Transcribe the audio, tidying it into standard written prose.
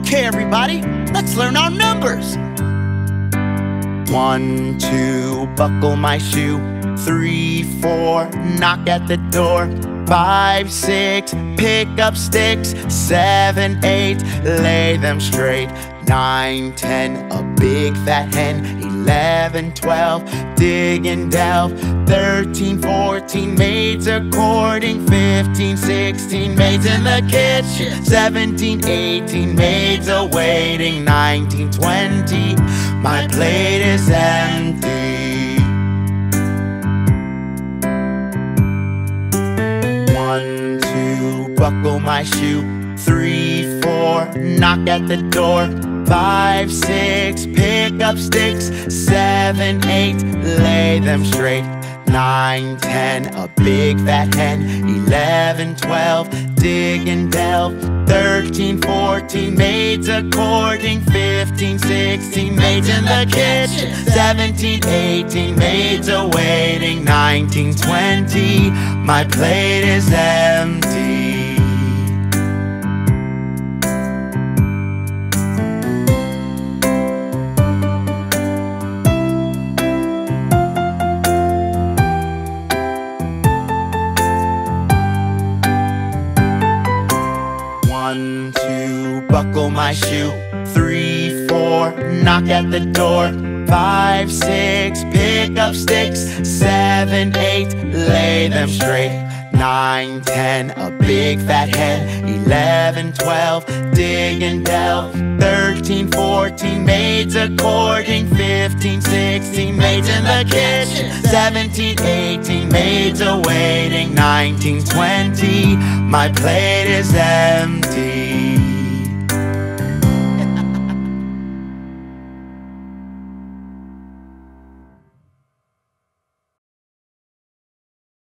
Okay, everybody, let's learn our numbers. 1, 2, buckle my shoe. 3, 4, knock at the door. 5, 6, pick up sticks. 7, 8, lay them straight. 9, 10, a big fat hen. 11, 12, dig and delve. 13, 14, maids are courting. 15, 16, maids in the kitchen. 17, 18, maids are waiting. 19, 20, my plate is empty. 1, 2, buckle my shoe. 3, 4, knock at the door. 5, 6, pick up sticks. 7, 8, lay them straight. 9, 10, a big fat hen. 11, 12, dig and delve. 13, 14, maids are courting. 15, 16, maids in the kitchen. 17, 18, maids are waiting. 19, 20, my plate is empty. 1, 2, buckle my shoe. 3, 4, knock at the door. 5, 6, pick up sticks. 7, 8, lay them straight. 9, 10, a big fat hen. 11, 12, dig and delve. 13, 14, maids are courting. 15, 16, maids in the kitchen. 17, 18, maids are waiting. 19, 20, my plate is empty.